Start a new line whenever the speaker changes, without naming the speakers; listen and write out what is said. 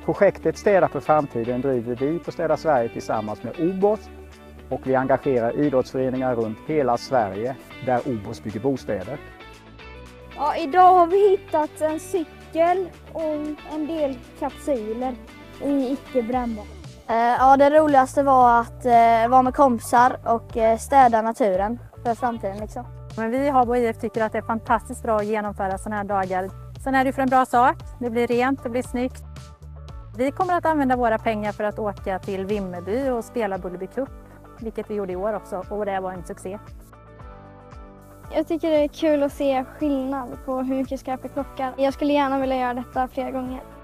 Projektet Städa för framtiden driver vi på Städa Sverige tillsammans med OBOS och vi engagerar idrottsföreningar runt hela Sverige där OBOS bygger bostäder.
Ja, idag har vi hittat en cykel och en del kapsyler i icke brännbart.
Ja, det roligaste var att vara med kompisar och städa naturen för framtiden liksom.
Men vi i Habo IF tycker att det är fantastiskt bra att genomföra sådana här dagar. Sen är det för en bra sak, det blir rent, det blir snyggt. Vi kommer att använda våra pengar för att åka till Vimmerby och spela Bullerby Cup, vilket vi gjorde i år också, och det var en succé.
Jag tycker det är kul att se skillnad på hur mycket skräp vi plockar. Jag skulle gärna vilja göra detta flera gånger.